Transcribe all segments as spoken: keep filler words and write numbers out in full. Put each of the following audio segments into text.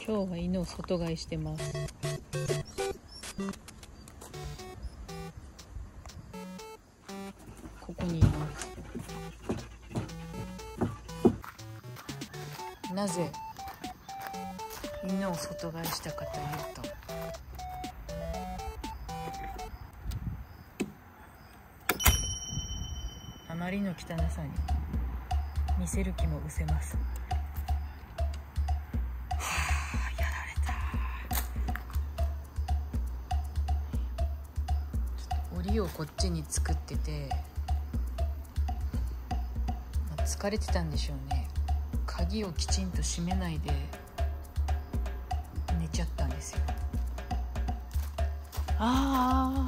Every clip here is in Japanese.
今日は犬を外飼いしてます。ここにいます。なぜ犬を外飼いしたかというと、あまりの汚さに見せる気も失せます。檻をこっちに作ってて、まあ、疲れてたんでしょうね。鍵をきちんと閉めないで寝ちゃったんですよ。あ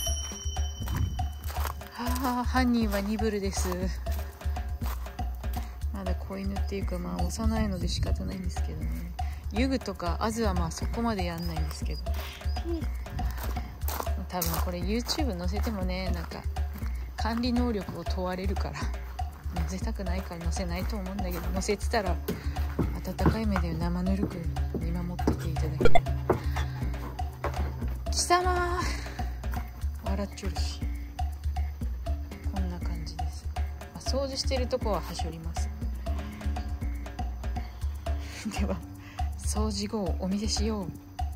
ーあー、犯人はニブルです。まだ子犬っていうか、まあ幼いので仕方ないんですけどね。ユグとかアズはまあそこまでやんないんですけど、多分これ YouTube 載せてもね、なんか管理能力を問われるから載せたくないから載せないと思うんだけど、載せてたら温かい目で生ぬるく見守ってていただける。貴様笑っちゃうし、こんな感じです。まあ、掃除してるとこははしょりますでは掃除後をお見せしよう。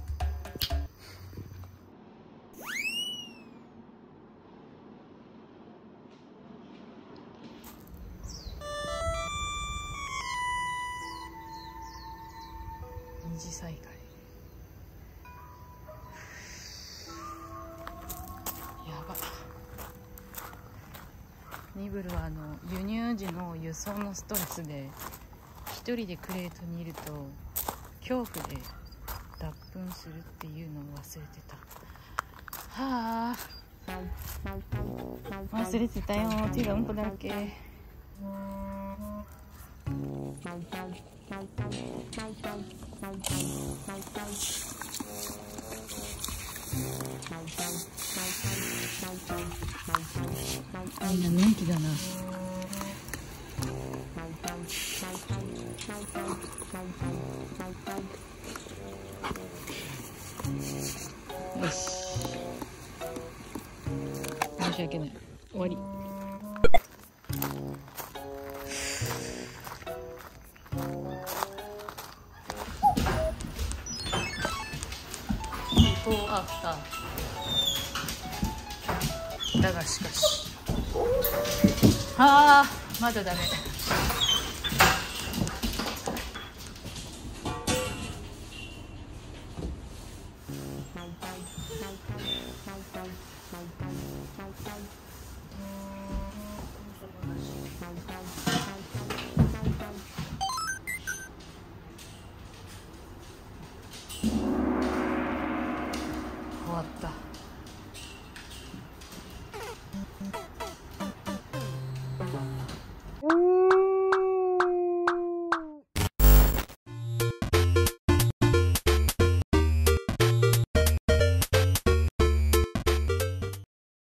二次災害。やば。ニブルはあの輸入時の輸送のストレスで一人でクレートにいると恐怖で脱糞するっていうのを忘れてた。はあ、忘れてたよ。手がうんこだらけ。よみんなのんきだな。よし、申し訳ない。終わり。ビフォーアフター。だがしかし、ああ、まだダメ。